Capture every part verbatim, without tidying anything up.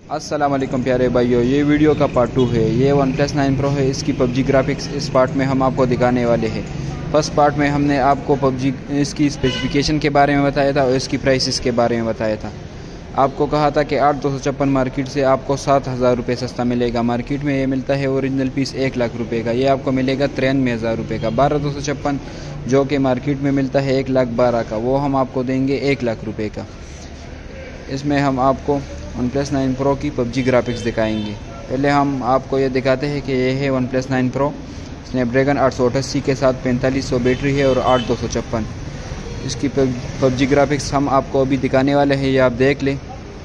अस्सलाम वालेकुम प्यारे भाइयों, ये वीडियो का पार्ट टू है। ये वन प्लस नाइन प्रो है। इसकी पबजी ग्राफिक्स इस पार्ट में हम आपको दिखाने वाले हैं। फर्स्ट पार्ट में हमने आपको पबजी इसकी स्पेसिफिकेशन के बारे में बताया था और इसकी प्राइसेस के बारे में बताया था। आपको कहा था कि आठ दो सौ छप्पन मार्केट से आपको सात हज़ार रुपये सस्ता मिलेगा। मार्केट में ये मिलता है ओरिजिनल पीस एक लाख रुपये का, ये आपको मिलेगा तिरानवे हज़ार रुपये का। बारह दो सौ छप्पन जो कि मार्केट में मिलता है एक लाख बारह का, वो हम आपको देंगे एक लाख रुपये का। इसमें हम आपको वन प्लस नाइन प्रो की पबजी ग्राफिक्स दिखाएंगे। पहले हम आपको ये दिखाते हैं कि ये है OnePlus nine Pro. Snapdragon आठ सौ अठासी के साथ पैंतालीस सौ बैटरी है और आठ दो सौ छप्पन। इसकी पबजी ग्राफिक्स हम आपको अभी दिखाने वाले हैं, ये आप देख लें।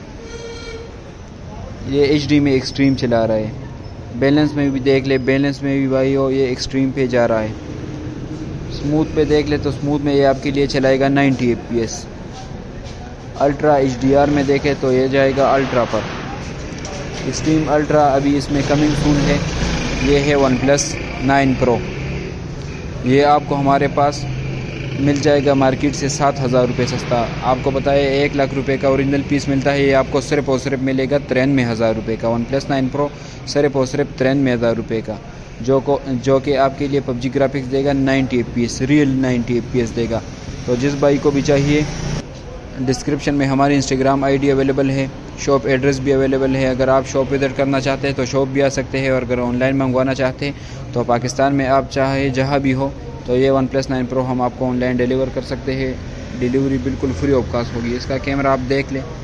ये एच डी में एक्सट्रीम चला रहा है। बैलेंस में भी देख ले, बैलेंस में भी भाई हो ये एक्सट्रीम पे जा रहा है। स्मूथ पे देख ले तो स्मूथ में ये आपके लिए चलाएगा ninety F P S. Ultra H D R में देखें तो ये जाएगा अल्ट्रा पर। एक्सट्रीम अल्ट्रा अभी इसमें कमिंग सून है। ये है वन प्लस नाइन प्रो। ये आपको हमारे पास मिल जाएगा मार्केट से सात हज़ार रुपये सस्ता। आपको बताया एक लाख रुपए का ओरिजिनल पीस मिलता है, ये आपको सिर्फ और सिर्फ मिलेगा तिरानवे हज़ार रुपये का। वन प्लस नाइन प्रो सिर्फ और सिर्फ तिरानवे हज़ार रुपये का, जो को जो कि आपके लिए पबजी ग्राफिक्स देगा ninety F P S, real ninety F P S देगा। तो जिस भाई को भी चाहिए, डिस्क्रिप्शन में हमारी इंस्टाग्राम आईडी अवेलेबल है, शॉप एड्रेस भी अवेलेबल है। अगर आप शॉप विजिट करना चाहते हैं तो शॉप भी आ सकते हैं, और अगर ऑनलाइन मंगवाना चाहते हैं तो पाकिस्तान में आप चाहे जहां भी हो तो ये वन प्लस नाइन प्रो हम आपको ऑनलाइन डिलीवर कर सकते हैं। डिलीवरी बिल्कुल फ्री ऑफ कॉस्ट होगी। इसका कैमरा आप देख लें,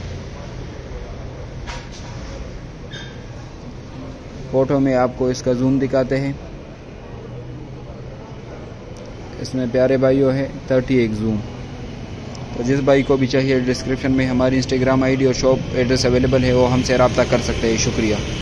फ़ोटो में आपको इसका जूम दिखाते हैं। इसमें प्यारे भाइयों है थर्टी एक जूम। तो जिस भाई को भी चाहिए, डिस्क्रिप्शन में हमारी इंस्टाग्राम आईडी और शॉप एड्रेस अवेलेबल है, वो हमसे रब्ता कर सकते हैं। शुक्रिया।